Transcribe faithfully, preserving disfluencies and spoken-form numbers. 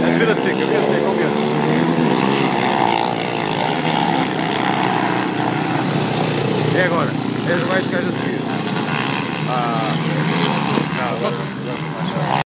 Vira seca, vira seca, ao vento. E agora? És mais que a seguir. Ah, não, agora não se dá mais.